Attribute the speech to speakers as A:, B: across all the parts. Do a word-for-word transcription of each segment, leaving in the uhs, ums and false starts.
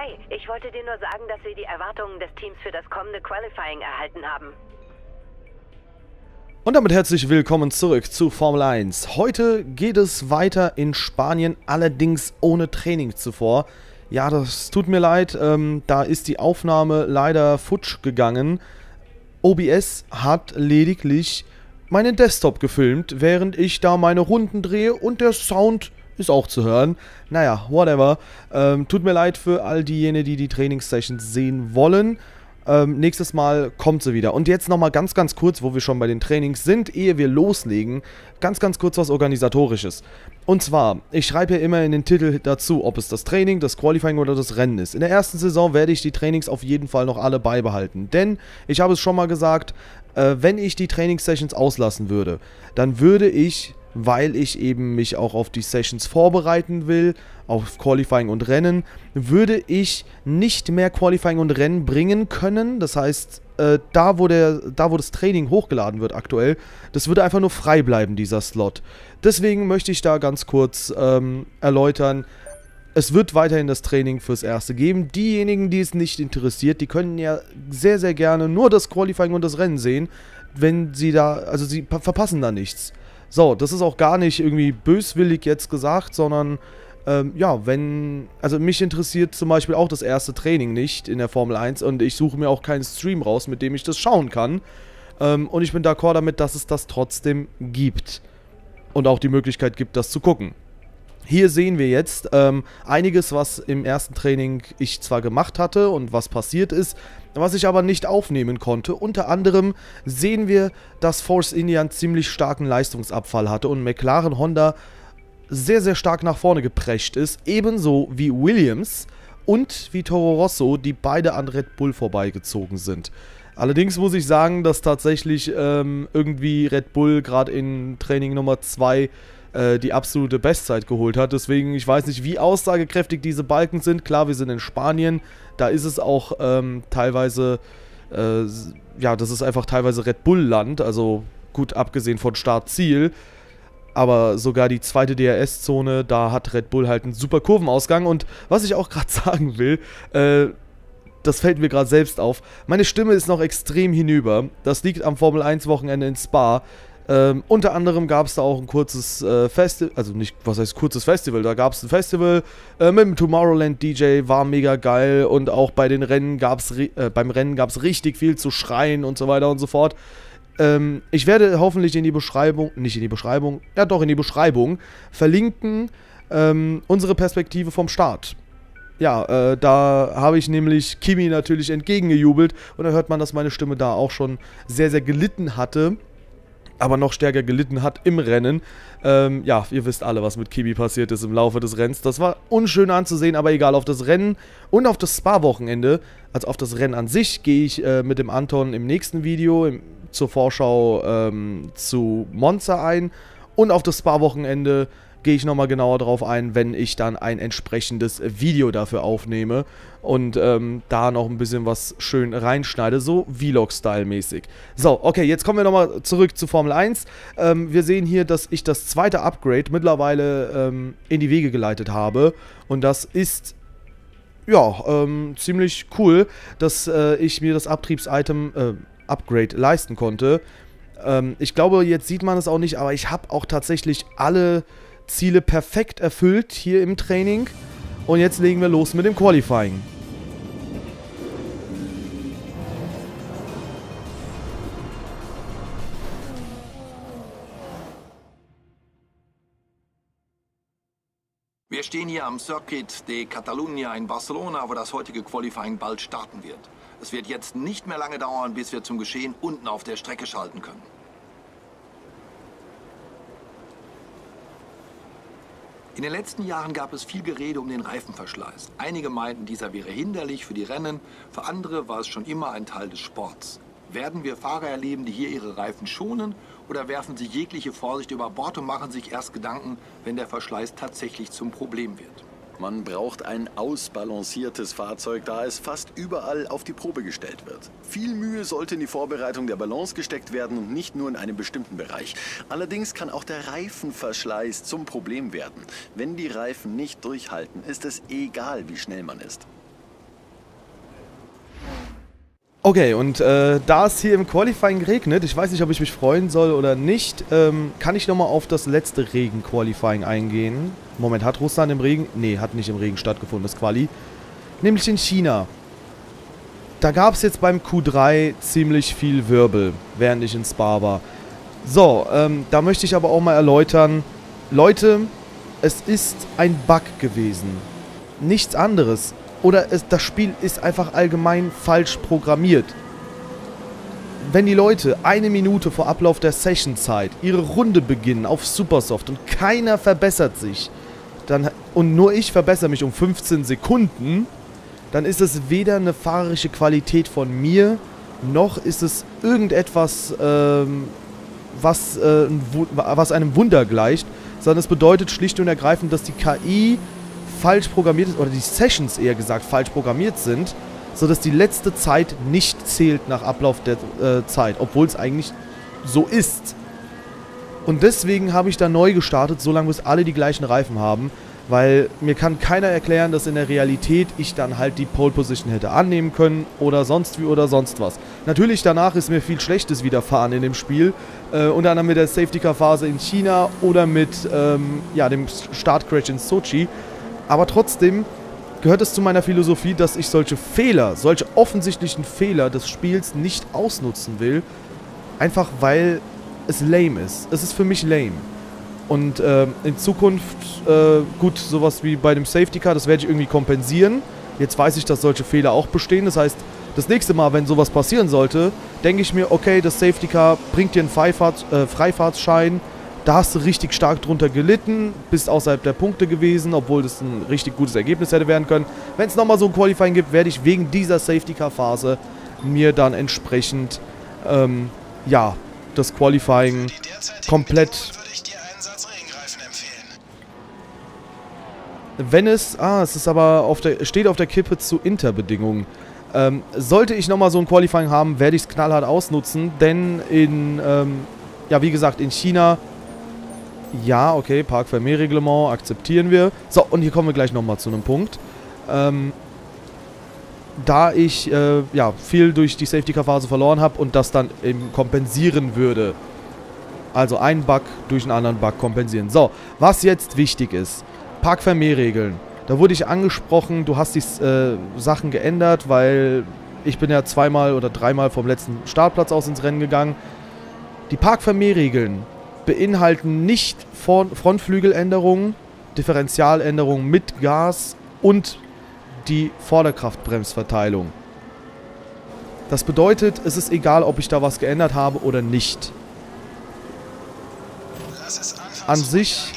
A: Hi, ich wollte dir nur sagen, dass wir die Erwartungen des Teams für das kommende Qualifying erhalten haben.
B: Und damit herzlich willkommen zurück zu Formel eins. Heute geht es weiter in Spanien, allerdings ohne Training zuvor. Ja, das tut mir leid, ähm, da ist die Aufnahme leider futsch gegangen. O B S hat lediglich meinen Desktop gefilmt, während ich da meine Runden drehe und der Sound ist auch zu hören. Naja, whatever. Ähm, tut mir leid für all diejenigen, die die Trainingssessions sehen wollen. Ähm, nächstes Mal kommt sie wieder. Und jetzt nochmal ganz, ganz kurz, wo wir schon bei den Trainings sind, ehe wir loslegen, ganz, ganz kurz was Organisatorisches. Und zwar, ich schreibe ja immer in den Titel dazu, ob es das Training, das Qualifying oder das Rennen ist. In der ersten Saison werde ich die Trainings auf jeden Fall noch alle beibehalten. Denn, ich habe es schon mal gesagt, äh, wenn ich die Trainingssessions auslassen würde, dann würde ich, weil ich eben mich auch auf die Sessions vorbereiten will, auf Qualifying und Rennen, würde ich nicht mehr Qualifying und Rennen bringen können. Das heißt, äh, da, wo der, da wo das Training hochgeladen wird aktuell, das würde einfach nur frei bleiben, dieser Slot. Deswegen möchte ich da ganz kurz ähm, erläutern, es wird weiterhin das Training fürs Erste geben. Diejenigen, die es nicht interessiert, die können ja sehr, sehr gerne nur das Qualifying und das Rennen sehen, wenn sie da, also sie verpassen da nichts. So, das ist auch gar nicht irgendwie böswillig jetzt gesagt, sondern, ähm, ja, wenn, also mich interessiert zum Beispiel auch das erste Training nicht in der Formel eins und ich suche mir auch keinen Stream raus, mit dem ich das schauen kann. Ähm, und ich bin d'accord damit, dass es das trotzdem gibt und auch die Möglichkeit gibt, das zu gucken. Hier sehen wir jetzt ähm, einiges, was im ersten Training ich zwar gemacht hatte und was passiert ist, was ich aber nicht aufnehmen konnte. Unter anderem sehen wir, dass Force India einen ziemlich starken Leistungsabfall hatte und McLaren Honda sehr, sehr stark nach vorne geprescht ist. Ebenso wie Williams und wie Toro Rosso, die beide an Red Bull vorbeigezogen sind. Allerdings muss ich sagen, dass tatsächlich ähm, irgendwie Red Bull gerade in Training Nummer zwei die absolute Bestzeit geholt hat. Deswegen, ich weiß nicht, wie aussagekräftig diese Balken sind. Klar, wir sind in Spanien. Da ist es auch ähm, teilweise, äh, ja, das ist einfach teilweise Red Bull-Land. Also gut, abgesehen von Start-Ziel. Aber sogar die zweite D R S-Zone, da hat Red Bull halt einen super Kurvenausgang. Und was ich auch gerade sagen will, äh, das fällt mir gerade selbst auf. Meine Stimme ist noch extrem hinüber. Das liegt am Formel eins Wochenende in Spa. Ähm, unter anderem gab es da auch ein kurzes äh, Festival, also nicht, was heißt kurzes Festival, da gab es ein Festival äh, mit dem Tomorrowland D J, war mega geil und auch bei den Rennen gab's, äh, beim Rennen gab es richtig viel zu schreien und so weiter und so fort. Ähm, ich werde hoffentlich in die Beschreibung, nicht in die Beschreibung, ja doch in die Beschreibung verlinken ähm, unsere Perspektive vom Start. Ja, äh, da habe ich nämlich Kimi natürlich entgegengejubelt und da hört man, dass meine Stimme da auch schon sehr, sehr gelitten hatte. Aber noch stärker gelitten hat im Rennen. Ähm, ja, ihr wisst alle, was mit Kimi passiert ist im Laufe des Rennens. Das war unschön anzusehen, aber egal, auf das Rennen und auf das Spa-Wochenende, also auf das Rennen an sich, gehe ich äh, mit dem Anton im nächsten Video im, zur Vorschau ähm, zu Monza ein. Und auf das Spa-Wochenende gehe ich nochmal genauer drauf ein, wenn ich dann ein entsprechendes Video dafür aufnehme und ähm, da noch ein bisschen was schön reinschneide, so Vlog-Style-mäßig. So, okay, jetzt kommen wir nochmal zurück zu Formel eins. Ähm, wir sehen hier, dass ich das zweite Upgrade mittlerweile ähm, in die Wege geleitet habe und das ist, ja, ähm, ziemlich cool, dass äh, ich mir das Abtriebs-Item äh, Upgrade leisten konnte. Ähm, ich glaube, jetzt sieht man es auch nicht, aber ich habe auch tatsächlich alle Ziele perfekt erfüllt hier im Training. Und jetzt legen wir los mit dem Qualifying.
C: Wir stehen hier am Circuit de Catalunya in Barcelona, wo das heutige Qualifying bald starten wird. Es wird jetzt nicht mehr lange dauern, bis wir zum Geschehen unten auf der Strecke schalten können. In den letzten Jahren gab es viel Gerede um den Reifenverschleiß. Einige meinten, dieser wäre hinderlich für die Rennen, für andere war es schon immer ein Teil des Sports. Werden wir Fahrer erleben, die hier ihre Reifen schonen, oder werfen sie jegliche Vorsicht über Bord und machen sich erst Gedanken, wenn der Verschleiß tatsächlich zum Problem wird?
D: Man braucht ein ausbalanciertes Fahrzeug, da es fast überall auf die Probe gestellt wird. Viel Mühe sollte in die Vorbereitung der Balance gesteckt werden und nicht nur in einem bestimmten Bereich. Allerdings kann auch der Reifenverschleiß zum Problem werden. Wenn die Reifen nicht durchhalten, ist es egal, wie schnell man ist.
B: Okay, und äh, da es hier im Qualifying regnet, ich weiß nicht, ob ich mich freuen soll oder nicht, ähm, kann ich nochmal auf das letzte Regen-Qualifying eingehen. Moment, hat Russland im Regen? Nee, hat nicht im Regen stattgefunden, das Quali. Nämlich in China. Da gab es jetzt beim Q drei ziemlich viel Wirbel, während ich in Spa war. So, ähm, da möchte ich aber auch mal erläutern, Leute, es ist ein Bug gewesen. Nichts anderes. Oder es, das Spiel ist einfach allgemein falsch programmiert. Wenn die Leute eine Minute vor Ablauf der Sessionzeit ihre Runde beginnen auf Supersoft und keiner verbessert sich, dann, und nur ich verbessere mich um fünfzehn Sekunden, dann ist es weder eine fahrerische Qualität von mir, noch ist es irgendetwas, ähm, was, äh, was einem Wunder gleicht, sondern es bedeutet schlicht und ergreifend, dass die K I falsch programmiert ist, oder die Sessions eher gesagt falsch programmiert sind, sodass die letzte Zeit nicht zählt nach Ablauf der äh, Zeit, obwohl es eigentlich so ist. Und deswegen habe ich da neu gestartet, solange bis alle die gleichen Reifen haben, weil mir kann keiner erklären, dass in der Realität ich dann halt die Pole Position hätte annehmen können oder sonst wie oder sonst was. Natürlich danach ist mir viel Schlechtes widerfahren in dem Spiel, äh, unter anderem mit der Safety Car Phase in China oder mit ähm, ja, dem Startcrash in Sochi. Aber trotzdem gehört es zu meiner Philosophie, dass ich solche Fehler, solche offensichtlichen Fehler des Spiels nicht ausnutzen will. Einfach weil es lame ist. Es ist für mich lame. Und äh, in Zukunft, äh, gut, sowas wie bei dem Safety Car, das werde ich irgendwie kompensieren. Jetzt weiß ich, dass solche Fehler auch bestehen. Das heißt, das nächste Mal, wenn sowas passieren sollte, denke ich mir, okay, das Safety Car bringt dir einen Freifahrts, äh, Freifahrtsschein. Da hast du richtig stark drunter gelitten, bist außerhalb der Punkte gewesen, obwohl das ein richtig gutes Ergebnis hätte werden können. Wenn es nochmal so ein Qualifying gibt, werde ich wegen dieser Safety-Car-Phase mir dann entsprechend, ähm, ja, das Qualifying komplett... Wenn es, ah, es ist aber auf der, steht auf der Kippe zu Interbedingungen. Ähm, sollte ich nochmal so ein Qualifying haben, werde ich es knallhart ausnutzen, denn in, ähm, ja, wie gesagt, in China... Ja, okay, Park-Fermé-Reglement akzeptieren wir. So, und hier kommen wir gleich nochmal zu einem Punkt. Ähm, da ich äh, ja, viel durch die Safety-Car-Phase verloren habe und das dann eben kompensieren würde. Also einen Bug durch einen anderen Bug kompensieren. So, was jetzt wichtig ist. Park-Fermé-Regeln. Da wurde ich angesprochen, du hast die äh, Sachen geändert, weil ich bin ja zweimal oder dreimal vom letzten Startplatz aus ins Rennen gegangen. Die Park-Fermé-Regeln beinhalten nicht Frontflügeländerungen, Differentialänderungen mit Gas und die Vorderkraftbremsverteilung. Das bedeutet, es ist egal, ob ich da was geändert habe oder nicht. An sich...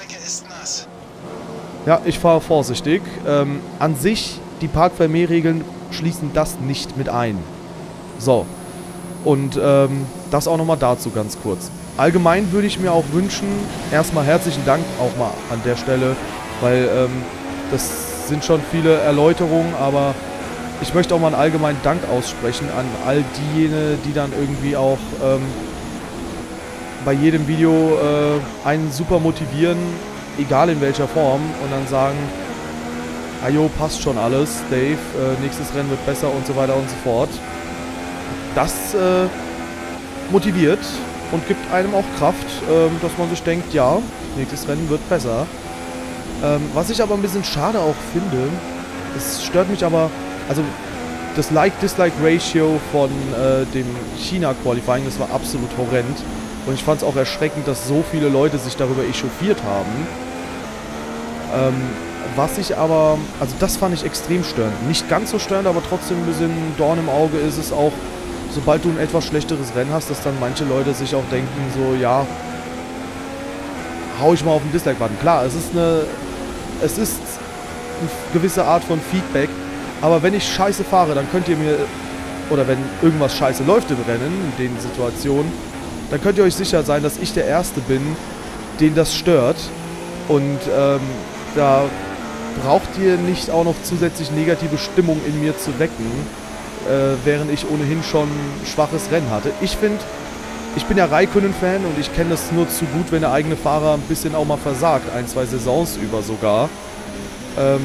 B: Ja, ich fahre vorsichtig. Ähm, an sich, die Park-Fermé-Regeln schließen das nicht mit ein. So. Und ähm, das auch nochmal dazu ganz kurz. Allgemein würde ich mir auch wünschen, erstmal herzlichen Dank auch mal an der Stelle, weil ähm, das sind schon viele Erläuterungen, aber ich möchte auch mal einen allgemeinen Dank aussprechen an all diejenigen, die dann irgendwie auch ähm, bei jedem Video äh, einen super motivieren, egal in welcher Form, und dann sagen, ajo, passt schon alles, Dave, äh, nächstes Rennen wird besser und so weiter und so fort. Das äh, motiviert und gibt einem auch Kraft, ähm, dass man sich denkt, ja, nächstes Rennen wird besser. Ähm, was ich aber ein bisschen schade auch finde, es stört mich aber, also das Like-Dislike-Ratio von äh, dem China-Qualifying, das war absolut horrend. Und ich fand es auch erschreckend, dass so viele Leute sich darüber echauffiert haben. Ähm, was ich aber, also das fand ich extrem störend. Nicht ganz so störend, aber trotzdem ein bisschen Dorn im Auge ist es auch, sobald du ein etwas schlechteres Rennen hast, dass dann manche Leute sich auch denken, so, ja, hau ich mal auf den Dislike-Button. Klar, es ist eine, es ist eine gewisse Art von Feedback, aber wenn ich scheiße fahre, dann könnt ihr mir, oder wenn irgendwas scheiße läuft im Rennen, in den Situationen, dann könnt ihr euch sicher sein, dass ich der Erste bin, den das stört. Und ähm, da braucht ihr nicht auch noch zusätzlich negative Stimmung in mir zu wecken, äh, während ich ohnehin schon ein schwaches Rennen hatte. Ich finde, ich bin ja Räikkönen-Fan und ich kenne das nur zu gut, wenn der eigene Fahrer ein bisschen auch mal versagt, ein, zwei Saisons über sogar. Ähm,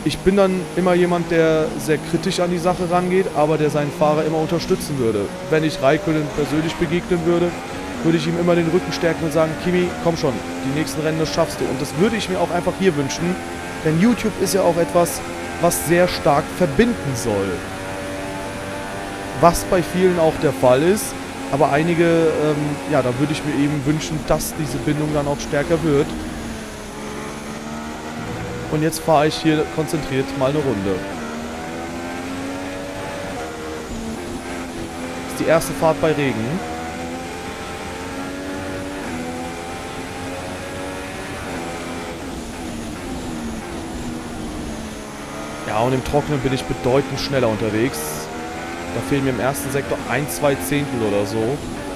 B: ich bin dann immer jemand, der sehr kritisch an die Sache rangeht, aber der seinen Fahrer immer unterstützen würde. Wenn ich Räikkönen persönlich begegnen würde, würde ich ihm immer den Rücken stärken und sagen, Kimi, komm schon, die nächsten Rennen, das schaffst du. Und das würde ich mir auch einfach hier wünschen, denn YouTube ist ja auch etwas, was sehr stark verbinden soll. Was bei vielen auch der Fall ist, aber einige, ähm, ja, da würde ich mir eben wünschen, dass diese Bindung dann auch stärker wird. Und jetzt fahre ich hier konzentriert mal eine Runde. Das ist die erste Fahrt bei Regen. Ja, und im Trockenen bin ich bedeutend schneller unterwegs. Da fehlen mir im ersten Sektor ein, zwei Zehntel oder so.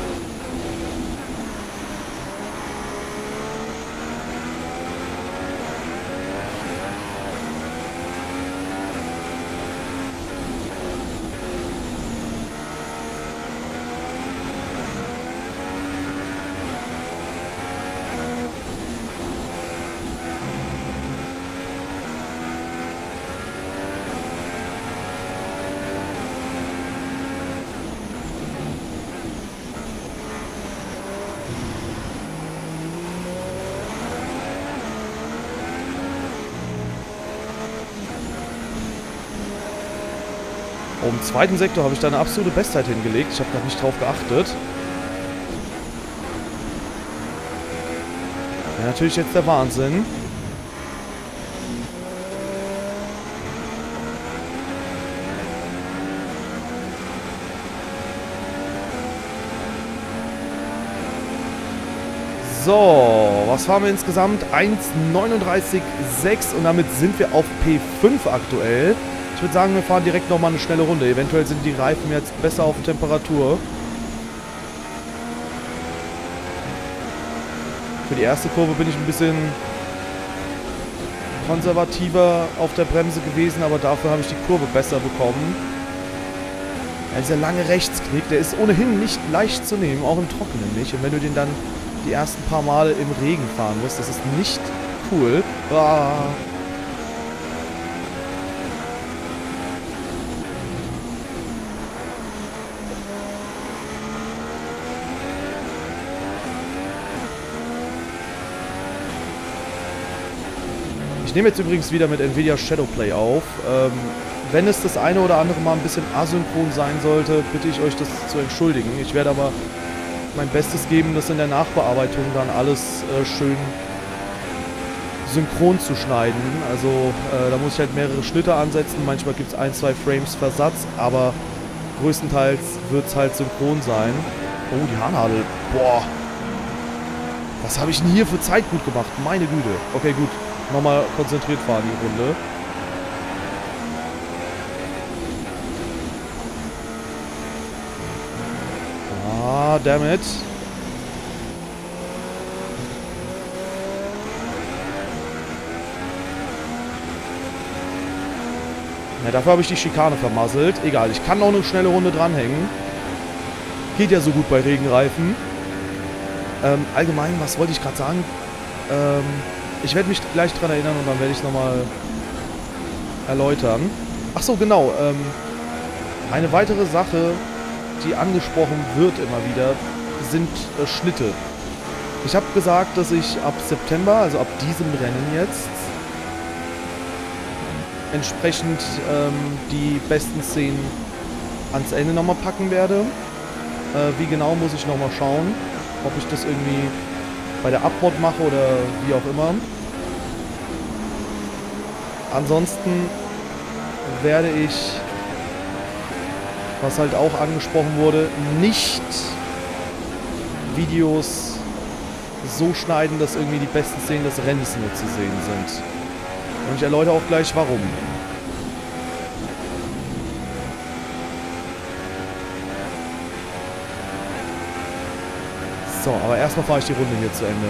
B: Im zweiten Sektor habe ich da eine absolute Bestzeit hingelegt. Ich habe noch nicht drauf geachtet. Ja, natürlich jetzt der Wahnsinn. So, was fahren wir insgesamt? eins neununddreißig Komma sechs und damit sind wir auf P fünf aktuell. Ich würde sagen, wir fahren direkt nochmal eine schnelle Runde. Eventuell sind die Reifen jetzt besser auf Temperatur. Für die erste Kurve bin ich ein bisschen konservativer auf der Bremse gewesen, aber dafür habe ich die Kurve besser bekommen. Ja, dieser lange Rechtsknick, der ist ohnehin nicht leicht zu nehmen, auch im Trockenen nicht. Und wenn du den dann die ersten paar Male im Regen fahren musst, das ist nicht cool. Ah. Ich nehme jetzt übrigens wieder mit Nvidia Shadowplay auf. Ähm, wenn es das eine oder andere Mal ein bisschen asynchron sein sollte, bitte ich euch das zu entschuldigen. Ich werde aber mein Bestes geben, das in der Nachbearbeitung dann alles äh, schön synchron zu schneiden. Also äh, da muss ich halt mehrere Schnitte ansetzen. Manchmal gibt es ein, zwei Frames Versatz, aber größtenteils wird es halt synchron sein. Oh, die Haarnadel. Boah. Was habe ich denn hier für Zeit gut gemacht? Meine Güte. Okay, gut. Nochmal konzentriert fahren die Runde. Ah, dammit. Ja, dafür habe ich die Schikane vermasselt. Egal, ich kann noch eine schnelle Runde dranhängen. Geht ja so gut bei Regenreifen. Ähm, allgemein, was wollte ich gerade sagen? Ähm... Ich werde mich gleich dran erinnern und dann werde ich es nochmal erläutern. Ach so, genau. Ähm, eine weitere Sache, die angesprochen wird immer wieder, sind äh, Schnitte. Ich habe gesagt, dass ich ab September, also ab diesem Rennen jetzt, entsprechend ähm, die besten Szenen ans Ende nochmal packen werde. Äh, wie genau, muss ich nochmal schauen, ob ich das irgendwie bei der Upmod mache oder wie auch immer. Ansonsten werde ich, was halt auch angesprochen wurde, nicht Videos so schneiden, dass irgendwie die besten Szenen des Rennens nur zu sehen sind. Und ich erläutere auch gleich warum. So, aber erstmal fahre ich die Runde hier zu Ende.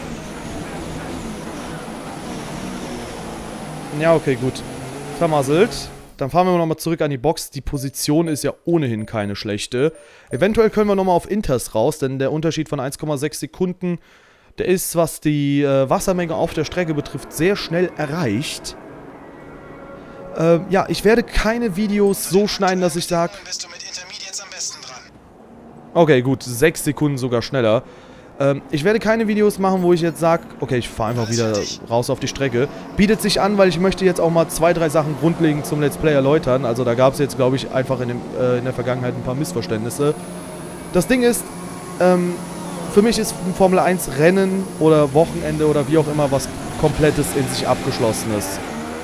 B: Ja, okay, gut. Vermasselt. Dann fahren wir nochmal zurück an die Box. Die Position ist ja ohnehin keine schlechte. Eventuell können wir nochmal auf Inters raus, denn der Unterschied von eins Komma sechs Sekunden, der ist, was die äh, Wassermenge auf der Strecke betrifft, sehr schnell erreicht. Ähm, ja, ich werde keine Videos so schneiden, dass ich sage... Okay, gut, sechs Sekunden sogar schneller. Ähm, ich werde keine Videos machen, wo ich jetzt sage, okay, ich fahre einfach wieder raus auf die Strecke. Bietet sich an, weil ich möchte jetzt auch mal zwei, drei Sachen grundlegend zum Let's Play erläutern. Also da gab es jetzt, glaube ich, einfach in, dem, äh, in der Vergangenheit ein paar Missverständnisse. Das Ding ist, ähm, für mich ist ein Formel eins Rennen oder Wochenende oder wie auch immer was Komplettes in sich abgeschlossenes.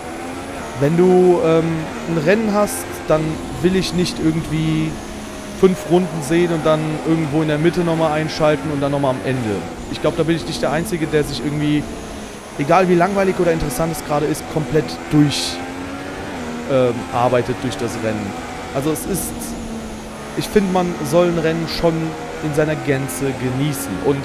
B: Wenn du ähm, ein Rennen hast, dann will ich nicht irgendwie fünf Runden sehen und dann irgendwo in der Mitte nochmal einschalten und dann nochmal am Ende. Ich glaube, da bin ich nicht der Einzige, der sich irgendwie, egal wie langweilig oder interessant es gerade ist, komplett durch ähm, arbeitet durch das Rennen. Also es ist, ich finde, man soll ein Rennen schon in seiner Gänze genießen. Und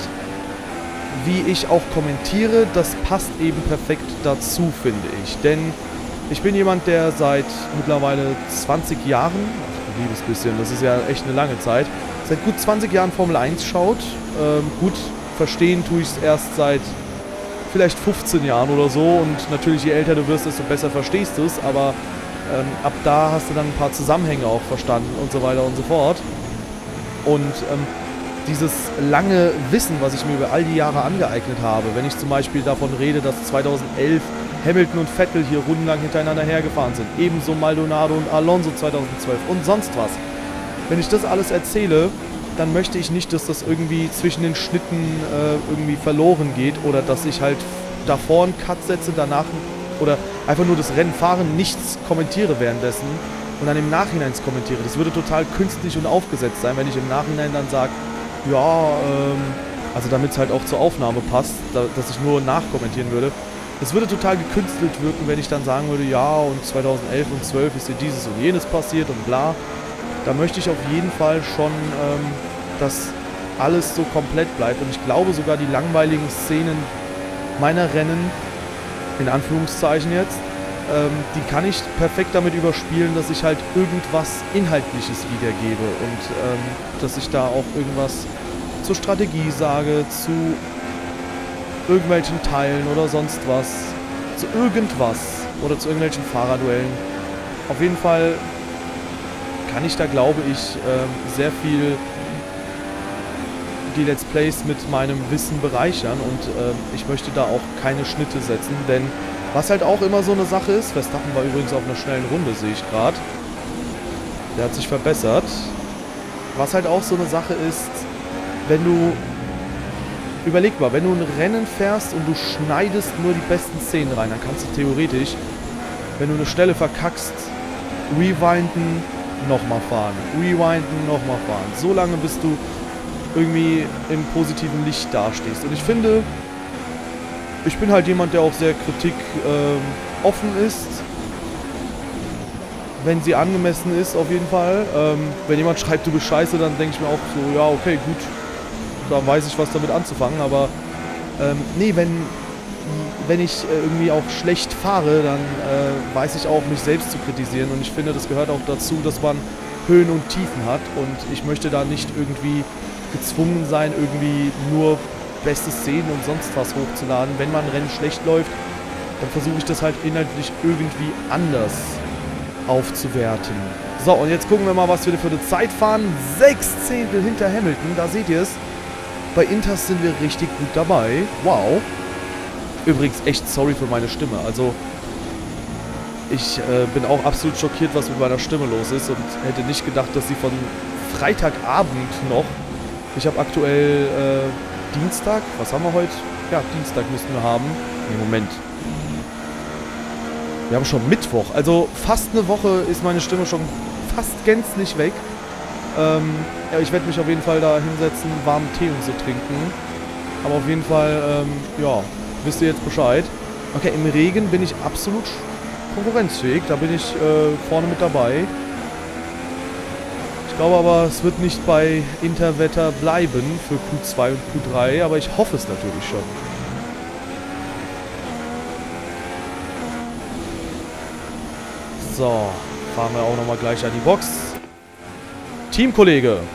B: wie ich auch kommentiere, das passt eben perfekt dazu, finde ich. Denn ich bin jemand, der seit mittlerweile zwanzig Jahren, ach, liebes bisschen, das ist ja echt eine lange Zeit, seit gut zwanzig Jahren Formel eins schaut. Ähm, gut, verstehen tue ich es erst seit vielleicht fünfzehn Jahren oder so. Und natürlich, je älter du wirst, desto besser verstehst du es. Aber ähm, ab da hast du dann ein paar Zusammenhänge auch verstanden und so weiter und so fort. Und ähm, dieses lange Wissen, was ich mir über all die Jahre angeeignet habe, wenn ich zum Beispiel davon rede, dass zweitausendelf Hamilton und Vettel hier rundenlang hintereinander hergefahren sind, ebenso Maldonado und Alonso zweitausendzwölf und sonst was. Wenn ich das alles erzähle, dann möchte ich nicht, dass das irgendwie zwischen den Schnitten äh, irgendwie verloren geht oder dass ich halt davor einen Cut setze, danach oder einfach nur das Rennen fahren, nichts kommentiere währenddessen und dann im Nachhinein kommentiere. Das würde total künstlich und aufgesetzt sein, wenn ich im Nachhinein dann sage, ja, ähm, also damit es halt auch zur Aufnahme passt, da, dass ich nur nachkommentieren würde. Es würde total gekünstelt wirken, wenn ich dann sagen würde, ja, und zweitausendelf und zwölf ist hier dieses und jenes passiert und bla. Da möchte ich auf jeden Fall schon, ähm, dass alles so komplett bleibt. Und ich glaube sogar, die langweiligen Szenen meiner Rennen, in Anführungszeichen jetzt, ähm, die kann ich perfekt damit überspielen, dass ich halt irgendwas Inhaltliches wiedergebe. Und ähm, dass ich da auch irgendwas zur Strategie sage, zu irgendwelchen Teilen oder sonst was, zu irgendwas oder zu irgendwelchen Fahrerduellen. Auf jeden Fall kann ich da, glaube ich, ähm, sehr viel die Let's Plays mit meinem Wissen bereichern und ähm, ich möchte da auch keine Schnitte setzen, denn was halt auch immer so eine Sache ist, Verstappen war übrigens auf einer schnellen Runde, sehe ich gerade, der hat sich verbessert, was halt auch so eine Sache ist, wenn du überleg mal, wenn du ein Rennen fährst und du schneidest nur die besten Szenen rein, dann kannst du theoretisch, wenn du eine Stelle verkackst, rewinden, nochmal fahren, rewinden, nochmal fahren. So lange, bis du irgendwie im positiven Licht dastehst. Und ich finde, ich bin halt jemand, der auch sehr kritikoffen ähm, ist, wenn sie angemessen ist, auf jeden Fall. Ähm, wenn jemand schreibt, du bist scheiße, dann denke ich mir auch so, ja, okay, gut. Da weiß ich, was damit anzufangen, aber ähm, nee, wenn, wenn ich äh, irgendwie auch schlecht fahre, dann äh, weiß ich auch, mich selbst zu kritisieren und ich finde, das gehört auch dazu, dass man Höhen und Tiefen hat und ich möchte da nicht irgendwie gezwungen sein, irgendwie nur beste Szenen und sonst was hochzuladen. Wenn mein Rennen schlecht läuft, dann versuche ich das halt inhaltlich irgendwie anders aufzuwerten. So, und jetzt gucken wir mal, was wir für eine Zeit fahren. Sechs Zehntel hinter Hamilton, da seht ihr es. Bei Inters sind wir richtig gut dabei. Wow. Übrigens echt sorry für meine Stimme. Also ich äh, bin auch absolut schockiert, was mit meiner Stimme los ist und hätte nicht gedacht, dass sie von Freitagabend noch, ich habe aktuell äh, Dienstag, was haben wir heute? Ja, Dienstag müssten wir haben. Nee, Moment. Wir haben schon Mittwoch. Also fast eine Woche ist meine Stimme schon fast gänzlich weg. Ähm, ja, ich werde mich auf jeden Fall da hinsetzen, warmen Tee und so trinken. Aber auf jeden Fall, ähm, ja, wisst ihr jetzt Bescheid. Okay, im Regen bin ich absolut konkurrenzfähig. Da bin ich äh, vorne mit dabei. Ich glaube aber, es wird nicht bei Interwetter bleiben für Q zwei und Q drei, aber ich hoffe es natürlich schon. So, fahren wir auch nochmal gleich an die Box. Teamkollege.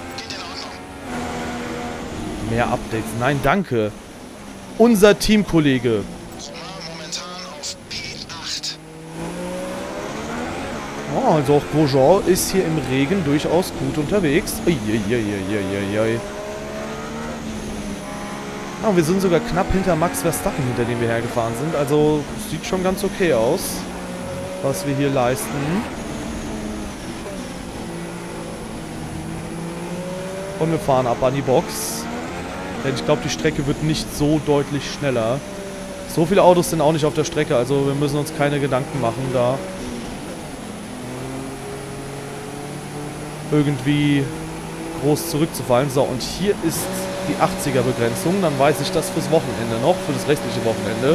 B: Mehr Updates. Nein, danke. Unser Teamkollege. Oh, also auch Grosjean ist hier im Regen durchaus gut unterwegs. Uiuiuiuiui. Ah, wir sind sogar knapp hinter Max Verstappen, hinter dem wir hergefahren sind. Also sieht schon ganz okay aus, was wir hier leisten. Und wir fahren ab an die Box. Denn ich glaube, die Strecke wird nicht so deutlich schneller. So viele Autos sind auch nicht auf der Strecke, also wir müssen uns keine Gedanken machen, da irgendwie groß zurückzufallen. So, und hier ist die achtziger Begrenzung. Dann weiß ich das fürs Wochenende noch, für das restliche Wochenende.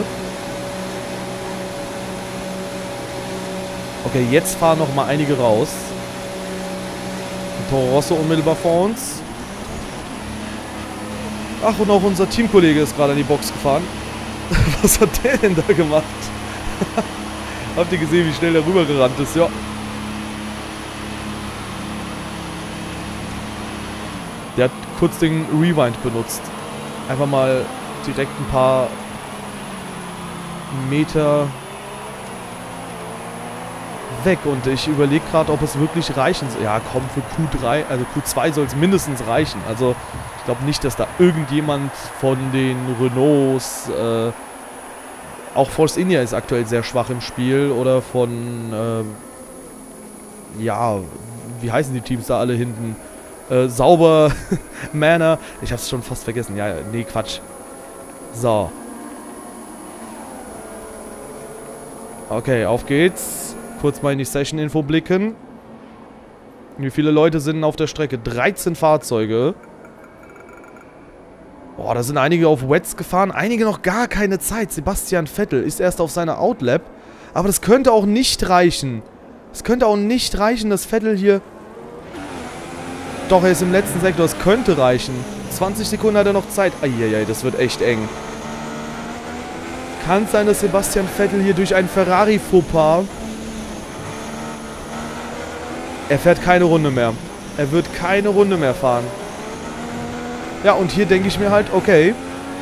B: Okay, jetzt fahren noch mal einige raus. Toro Rosso unmittelbar vor uns. Ach, und auch unser Teamkollege ist gerade in die Box gefahren. Was hat der denn da gemacht? Habt ihr gesehen, wie schnell der rübergerannt ist? Ja. Der hat kurz den Rewind benutzt. Einfach mal direkt ein paar Meter weg. Und ich überlege gerade, ob es wirklich reichen soll. Ja, komm, für Q drei, also Q zwei soll es mindestens reichen. Also ich glaube nicht, dass da irgendjemand von den Renaults, äh, auch Force India ist aktuell sehr schwach im Spiel, oder von, äh, ja, wie heißen die Teams da alle hinten? Äh, Sauber, Manor, ich hab's schon fast vergessen. Ja, nee, Quatsch. So. Okay, auf geht's. Kurz mal in die Session-Info blicken. Wie viele Leute sind auf der Strecke? dreizehn Fahrzeuge. Boah, da sind einige auf Wets gefahren. Einige noch gar keine Zeit. Sebastian Vettel ist erst auf seiner Outlap. Aber das könnte auch nicht reichen. Es könnte auch nicht reichen, dass Vettel hier... Doch, er ist im letzten Sektor. Es könnte reichen. zwanzig Sekunden hat er noch Zeit. Eieiei, das wird echt eng. Kann es sein, dass Sebastian Vettel hier durch einen Ferrari-Fauxpas... Er fährt keine Runde mehr. Er wird keine Runde mehr fahren. Ja, und hier denke ich mir halt, okay,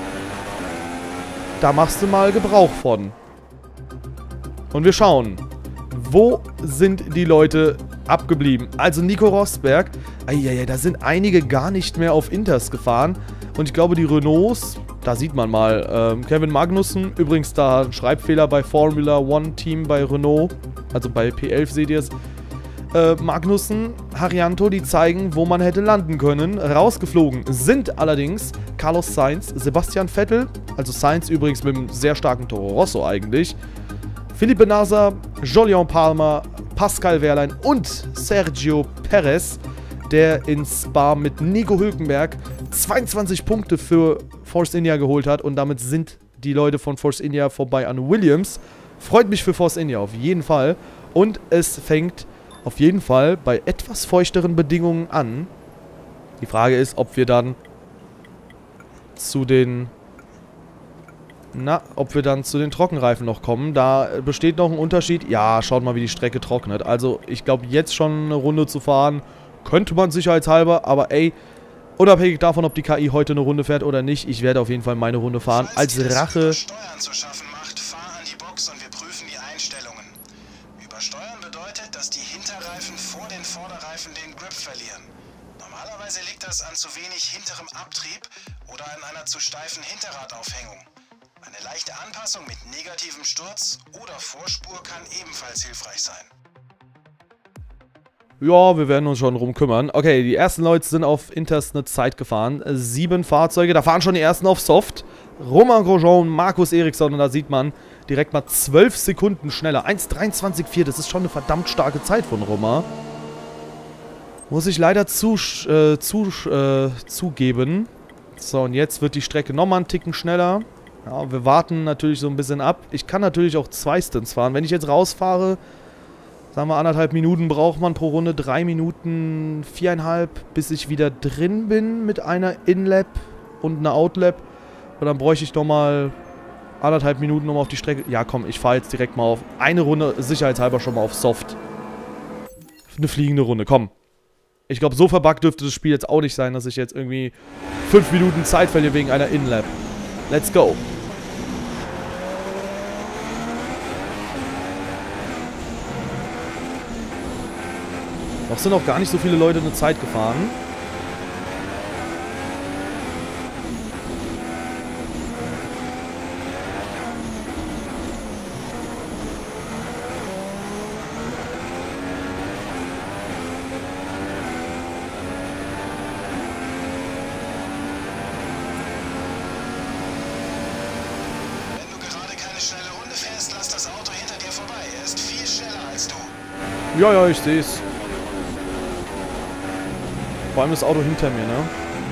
B: da machst du mal Gebrauch von. Und wir schauen, wo sind die Leute abgeblieben? Also Nico Rosberg, ja, da sind einige gar nicht mehr auf Inters gefahren. Und ich glaube, die Renaults, da sieht man mal, ähm, Kevin Magnussen, übrigens da ein Schreibfehler bei Formula One Team bei Renault, also bei P elf seht ihr es. Äh, Magnussen, Haryanto, die zeigen, wo man hätte landen können. Rausgeflogen sind allerdings Carlos Sainz, Sebastian Vettel, also Sainz übrigens mit einem sehr starken Toro Rosso eigentlich, Felipe Nasr, Jolyon Palmer, Pascal Wehrlein und Sergio Perez, der in Spa mit Nico Hülkenberg zweiundzwanzig Punkte für Force India geholt hat, und damit sind die Leute von Force India vorbei an Williams. Freut mich für Force India auf jeden Fall, und es fängt auf jeden Fall bei etwas feuchteren Bedingungen an. Die Frage ist, ob wir dann zu den... Na, ob wir dann zu den Trockenreifen noch kommen. Da besteht noch ein Unterschied. Ja, schaut mal, wie die Strecke trocknet. Also, ich glaube, jetzt schon eine Runde zu fahren, könnte man sicherheitshalber. Aber ey, unabhängig davon, ob die K I heute eine Runde fährt oder nicht, ich werde auf jeden Fall meine Runde fahren. Als Rache...
E: Steuern zu schaffen macht, fahr an die Box und wir prüfen die Einstellungen. Übersteuern bedeutet, dass die Hinterreifen vor den Vorderreifen den Grip verlieren. Normalerweise liegt das an zu wenig hinterem Abtrieb oder an einer zu steifen Hinterradaufhängung. Eine leichte Anpassung mit negativem Sturz oder Vorspur kann ebenfalls hilfreich sein.
B: Ja, wir werden uns schon drum kümmern. Okay, die ersten Leute sind auf Inters eine Zeit gefahren. Sieben Fahrzeuge, da fahren schon die ersten auf Soft. Romain Grosjean, Markus Ericsson, und da sieht man direkt mal zwölf Sekunden schneller. eins dreiundzwanzig Komma vier, das ist schon eine verdammt starke Zeit von Romain. Muss ich leider zu, äh, zu, äh, zugeben. So, und jetzt wird die Strecke nochmal einen Ticken schneller. Ja, wir warten natürlich so ein bisschen ab. Ich kann natürlich auch zwei Stints fahren. Wenn ich jetzt rausfahre, sagen wir anderthalb Minuten braucht man pro Runde, drei Minuten, viereinhalb, bis ich wieder drin bin mit einer In-Lap und einer Out-Lap. Und dann bräuchte ich nochmal anderthalb Minuten nochmal auf die Strecke. Ja, komm, ich fahre jetzt direkt mal auf eine Runde, sicherheitshalber schon mal auf Soft. Eine fliegende Runde, komm. Ich glaube, so verbuggt dürfte das Spiel jetzt auch nicht sein, dass ich jetzt irgendwie fünf Minuten Zeit verliere wegen einer In-Lap. Let's go. Noch sind auch gar nicht so viele Leute eine Zeit gefahren. Ja, ja, ich sehe es. Vor allem das Auto hinter mir, ne?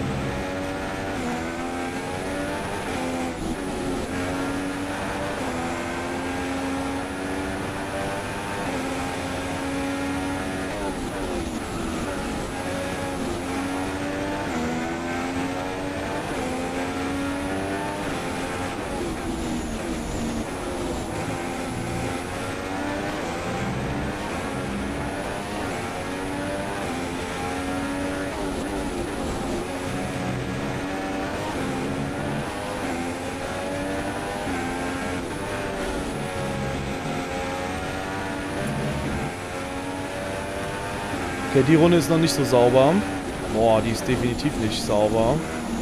B: Okay, die Runde ist noch nicht so sauber. Boah, die ist definitiv nicht sauber.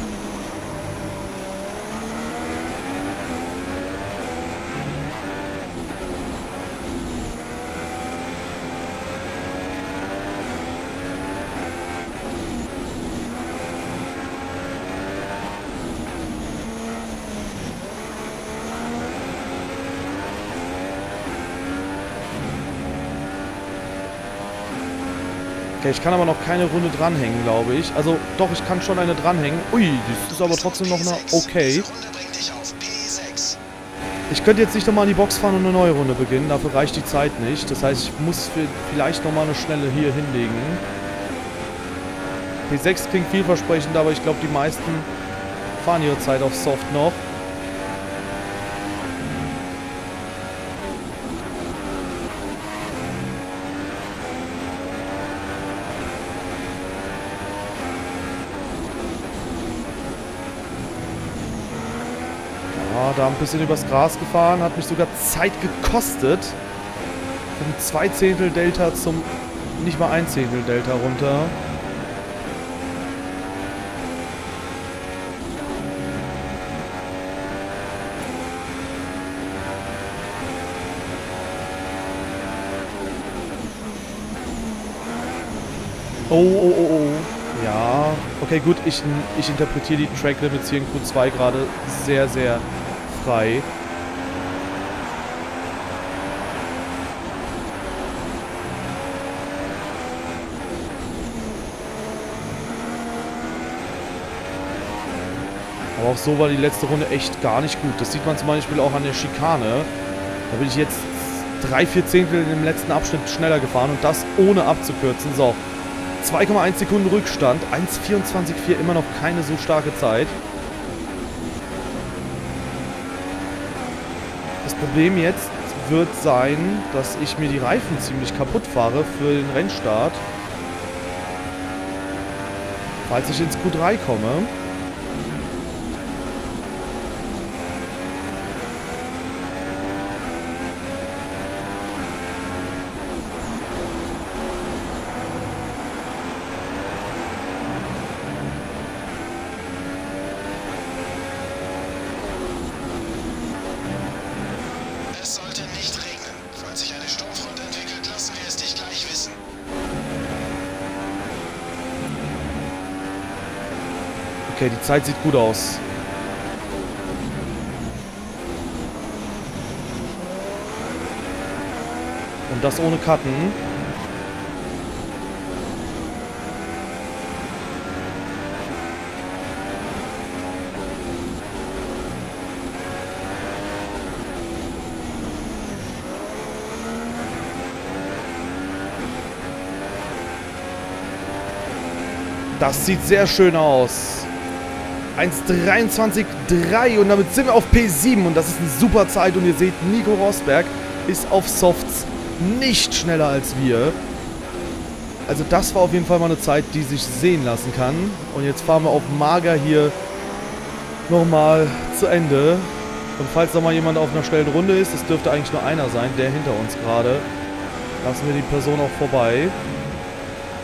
B: Okay, ich kann aber noch keine Runde dranhängen, glaube ich. Also, doch, ich kann schon eine dranhängen. Ui, das ist aber trotzdem noch eine okay. Ich könnte jetzt nicht nochmal in die Box fahren und eine neue Runde beginnen. Dafür reicht die Zeit nicht. Das heißt, ich muss vielleicht nochmal eine schnelle hier hinlegen. P sechs klingt vielversprechend, aber ich glaube, die meisten fahren ihre Zeit auf Soft noch. Da ein bisschen übers Gras gefahren, hat mich sogar Zeit gekostet. Vom zwei Zehntel Delta zum nicht mal ein Zehntel Delta runter. Oh, oh, oh, oh. Ja, okay, gut, ich, ich interpretiere die Track Limits hier in Q zwei gerade sehr, sehr frei. Aber auch so war die letzte Runde echt gar nicht gut. Das sieht man zum Beispiel auch an der Schikane. Da bin ich jetzt drei, vier Zehntel in dem letzten Abschnitt schneller gefahren und das ohne abzukürzen. So, zwei Komma eins Sekunden Rückstand, eins vierundzwanzig Komma vier, immer noch keine so starke Zeit. Das Problem jetzt wird sein, dass ich mir die Reifen ziemlich kaputt fahre für den Rennstart. Falls ich ins Q drei komme. Okay, die Zeit sieht gut aus. Und das ohne Cutten. Das sieht sehr schön aus. eins dreiundzwanzig Komma drei und damit sind wir auf P sieben und das ist eine super Zeit und ihr seht, Nico Rosberg ist auf Softs nicht schneller als wir. Also das war auf jeden Fall mal eine Zeit, die sich sehen lassen kann. Und jetzt fahren wir auf Mager hier nochmal zu Ende. Und falls da mal jemand auf einer schnellen Runde ist, das dürfte eigentlich nur einer sein, der hinter uns gerade, lassen wir die Person auch vorbei.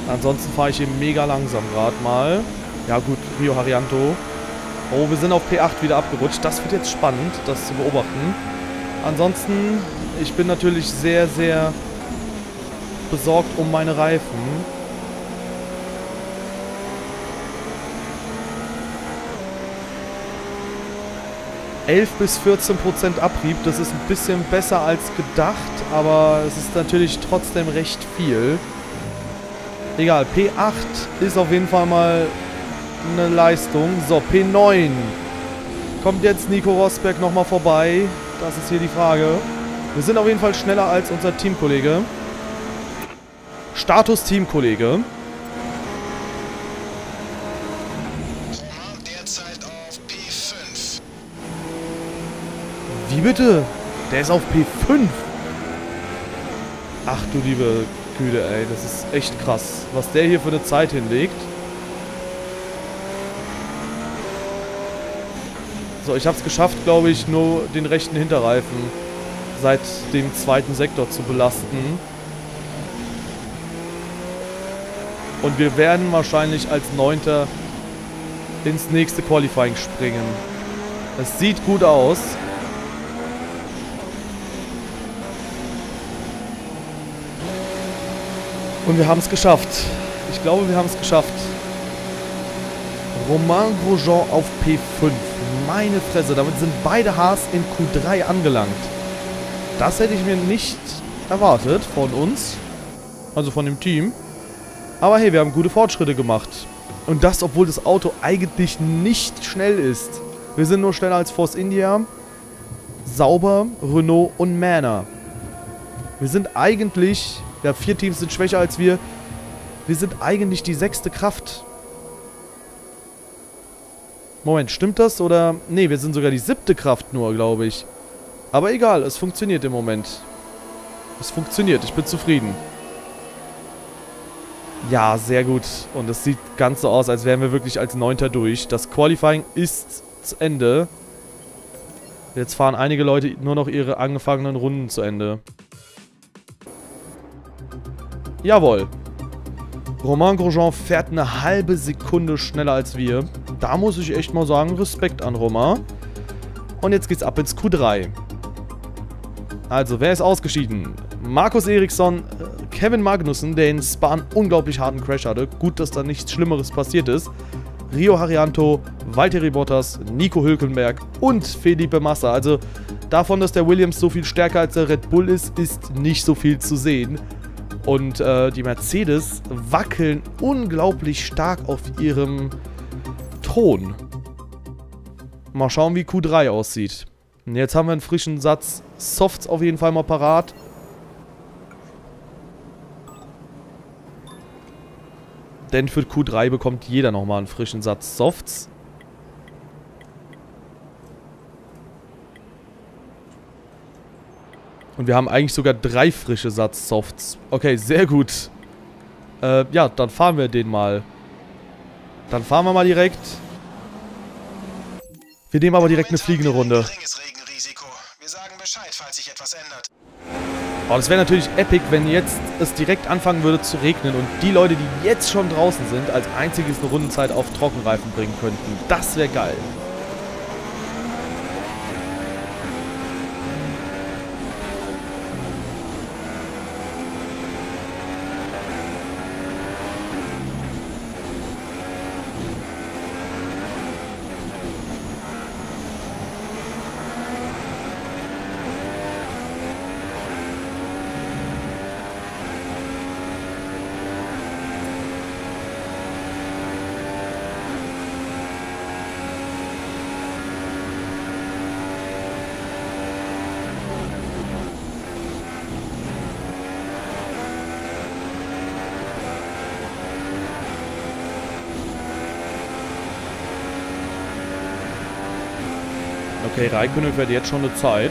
B: Ansonsten fahre ich hier mega langsam gerade mal. Ja gut, Rio Haryanto. Oh, wir sind auf P acht wieder abgerutscht. Das wird jetzt spannend, das zu beobachten. Ansonsten, ich bin natürlich sehr, sehr besorgt um meine Reifen. elf bis vierzehn Prozent Abrieb, das ist ein bisschen besser als gedacht, aber es ist natürlich trotzdem recht viel. Egal, P acht ist auf jeden Fall mal eine Leistung. So, P neun. Kommt jetzt Nico Rosberg nochmal vorbei? Das ist hier die Frage. Wir sind auf jeden Fall schneller als unser Teamkollege. Status Teamkollege.
E: Derzeit auf P fünf.
B: Wie bitte? Der ist auf P fünf. Ach du liebe Güte, ey. Das ist echt krass, was der hier für eine Zeit hinlegt. So, ich habe es geschafft, glaube ich, nur den rechten Hinterreifen seit dem zweiten Sektor zu belasten. Und wir werden wahrscheinlich als Neunter ins nächste Qualifying springen. Es sieht gut aus. Und wir haben es geschafft. Ich glaube, wir haben es geschafft. Romain Grosjean auf P fünf. Meine Fresse, damit sind beide Haas in Q drei angelangt. Das hätte ich mir nicht erwartet von uns. Also von dem Team. Aber hey, wir haben gute Fortschritte gemacht. Und das, obwohl das Auto eigentlich nicht schnell ist. Wir sind nur schneller als Force India, Sauber, Renault und Manor. Wir sind eigentlich... Ja, vier Teams sind schwächer als wir. Wir sind eigentlich die sechste Kraft. Moment, stimmt das? Oder... Nee, wir sind sogar die siebte Kraft nur, glaube ich. Aber egal, es funktioniert im Moment. Es funktioniert, ich bin zufrieden. Ja, sehr gut. Und es sieht ganz so aus, als wären wir wirklich als Neunter durch. Das Qualifying ist zu Ende. Jetzt fahren einige Leute nur noch ihre angefangenen Runden zu Ende. Jawohl. Romain Grosjean fährt eine halbe Sekunde schneller als wir. Da muss ich echt mal sagen, Respekt an Romain. Und jetzt geht's ab ins Q drei. Also, wer ist ausgeschieden? Markus Eriksson, Kevin Magnussen, der in Spa einen unglaublich harten Crash hatte. Gut, dass da nichts Schlimmeres passiert ist. Rio Haryanto, Valtteri Bottas, Nico Hülkenberg und Felipe Massa. Also, davon, dass der Williams so viel stärker als der Red Bull ist, ist nicht so viel zu sehen. Und äh, die Mercedes wackeln unglaublich stark auf ihrem Thron. Mal schauen, wie Q drei aussieht. Und jetzt haben wir einen frischen Satz Softs auf jeden Fall mal parat. Denn für Q drei bekommt jeder nochmal einen frischen Satz Softs. Und wir haben eigentlich sogar drei frische Satz Softs. Okay, sehr gut. Äh, ja, dann fahren wir den mal. Dann fahren wir mal direkt. Wir nehmen aber direkt eine fliegende Runde.
E: Wir sagen Bescheid, falls sich etwas ändert.
B: Oh, das wäre natürlich epic, wenn jetzt es direkt anfangen würde zu regnen und die Leute, die jetzt schon draußen sind, als einziges eine Rundenzeit auf Trockenreifen bringen könnten. Das wäre geil. Okay, Raikkonen fährt jetzt schon eine Zeit.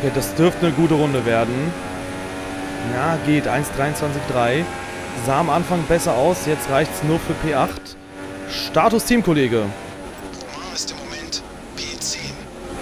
B: Okay, das dürfte eine gute Runde werden. Ja, geht. eins dreiundzwanzig drei. Sah am Anfang besser aus. Jetzt reicht es nur für P acht. Status Teamkollege.
E: Mom ist im Moment P zehn.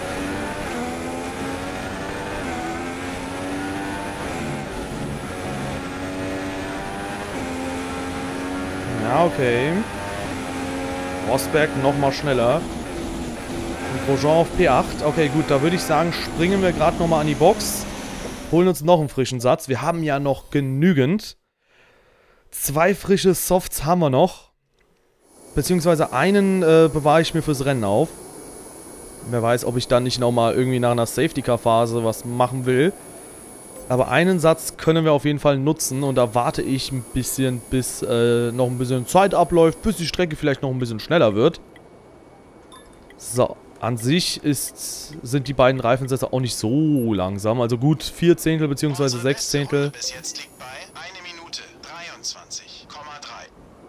B: Ja, okay. Rosberg nochmal schneller. Und Grosjean auf P acht. Okay, gut, da würde ich sagen, springen wir gerade nochmal an die Box. Holen uns noch einen frischen Satz. Wir haben ja noch genügend. Zwei frische Softs haben wir noch. Beziehungsweise einen äh, bewahre ich mir fürs Rennen auf. Wer weiß, ob ich dann nicht nochmal irgendwie nach einer Safety-Car-Phase was machen will. Aber einen Satz können wir auf jeden Fall nutzen. Und da warte ich ein bisschen, bis äh, noch ein bisschen Zeit abläuft. Bis die Strecke vielleicht noch ein bisschen schneller wird. So, an sich ist, sind die beiden Reifensätze auch nicht so langsam. Also gut vier Zehntel bzw. sechs Zehntel.
E: Bis jetzt liegt bei eine Minute dreiundzwanzig Komma drei.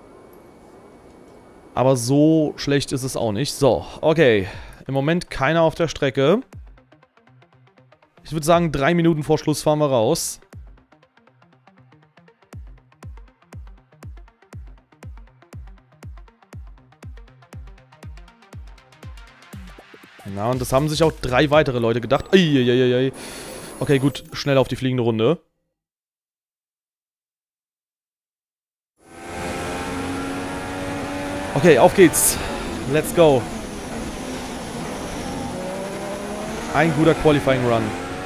B: Aber so schlecht ist es auch nicht. So, okay. Im Moment keiner auf der Strecke. Ich würde sagen, drei Minuten vor Schluss fahren wir raus. Na, und das haben sich auch drei weitere Leute gedacht. Eieieiei. Okay, gut. Schnell auf die fliegende Runde. Okay, auf geht's. Let's go. Ein guter Qualifying Run.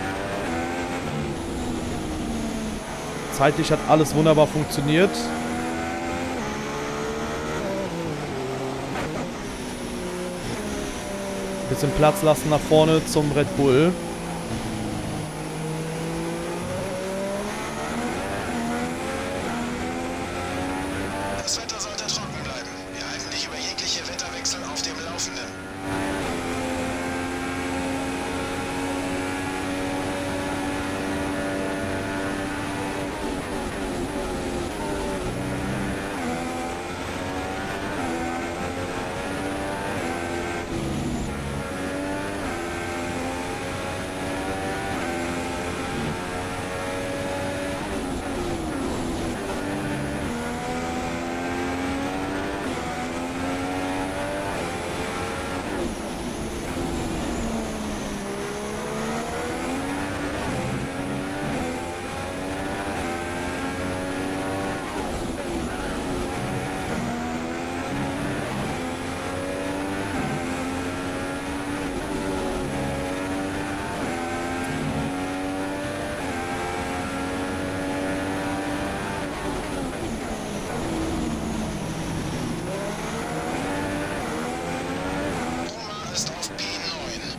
B: Zeitlich hat alles wunderbar funktioniert. Bisschen Platz lassen nach vorne zum Red Bull.
E: Das Wetter sollte trocken bleiben. Wir halten dich über jegliche Wetterwechsel auf dem Laufenden. Ist auf P neun.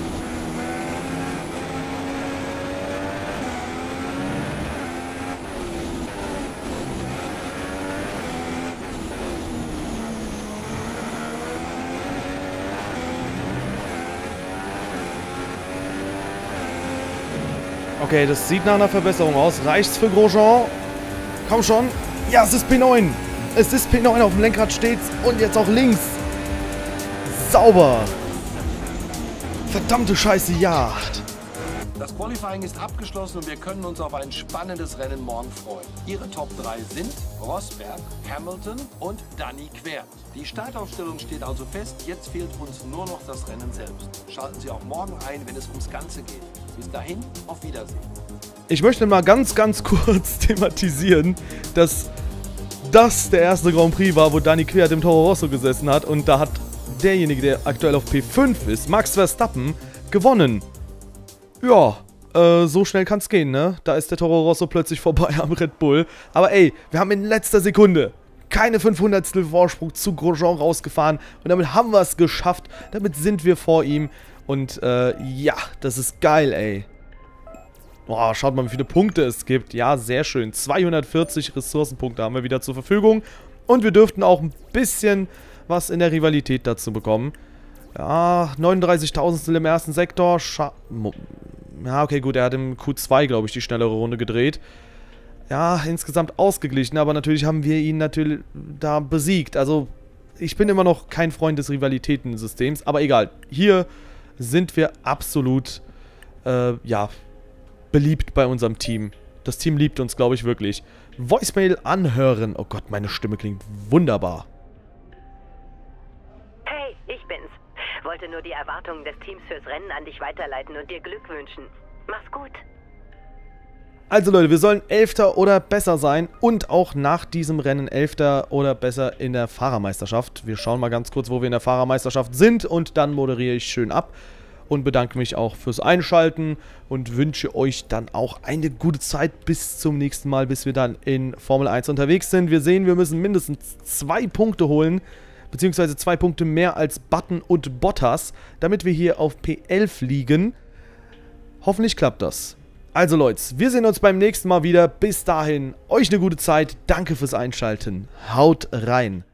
B: Okay, das sieht nach einer Verbesserung aus. Reicht's für Grosjean? Komm schon. Ja, es ist P neun. Es ist P neun, auf dem Lenkrad steht's. Und jetzt auch links. Sauber. Verdammte Scheiße, ja.
C: Das Qualifying ist abgeschlossen und wir können uns auf ein spannendes Rennen morgen freuen. Ihre Top drei sind Rosberg, Hamilton und Danny Quert. Die Startaufstellung steht also fest, jetzt fehlt uns nur noch das Rennen selbst. Schalten Sie auch morgen ein, wenn es ums Ganze geht. Bis dahin, auf Wiedersehen.
B: Ich möchte mal ganz, ganz kurz thematisieren, dass das der erste Grand Prix war, wo Danny Quert im Toro Rosso gesessen hat und da hat derjenige, der aktuell auf P fünf ist, Max Verstappen, gewonnen. Ja, äh, so schnell kann's gehen, ne? Da ist der Toro Rosso plötzlich vorbei am Red Bull. Aber ey, wir haben in letzter Sekunde keine fünfhundertstel Vorsprung zu Grosjean rausgefahren. Und damit haben wir es geschafft. Damit sind wir vor ihm. Und äh, ja, das ist geil, ey. Boah, schaut mal, wie viele Punkte es gibt. Ja, sehr schön. zweihundertvierzig Ressourcenpunkte haben wir wieder zur Verfügung. Und wir dürften auch ein bisschen was in der Rivalität dazu bekommen. Ja, neununddreißigtausendstel im ersten Sektor. Scha ja, okay, gut, er hat im Q zwei, glaube ich, die schnellere Runde gedreht. Ja, insgesamt ausgeglichen, aber natürlich haben wir ihn natürlich da besiegt. Also, ich bin immer noch kein Freund des Rivalitätensystems, aber egal. Hier sind wir absolut äh, ja, beliebt bei unserem Team. Das Team liebt uns, glaube ich, wirklich. Voicemail anhören. Oh Gott, meine Stimme klingt wunderbar.
A: Hey, ich bin's. Wollte nur die Erwartungen des Teams fürs Rennen an dich weiterleiten und dir Glück wünschen. Mach's gut.
B: Also Leute, wir sollen Elfter oder besser sein und auch nach diesem Rennen Elfter oder besser in der Fahrermeisterschaft. Wir schauen mal ganz kurz, wo wir in der Fahrermeisterschaft sind und dann moderiere ich schön ab und bedanke mich auch fürs Einschalten und wünsche euch dann auch eine gute Zeit bis zum nächsten Mal, bis wir dann in Formel eins unterwegs sind. Wir sehen, wir müssen mindestens zwei Punkte holen, beziehungsweise zwei Punkte mehr als Button und Bottas, damit wir hier auf P elf liegen. Hoffentlich klappt das. Also Leute, wir sehen uns beim nächsten Mal wieder. Bis dahin, euch eine gute Zeit. Danke fürs Einschalten. Haut rein.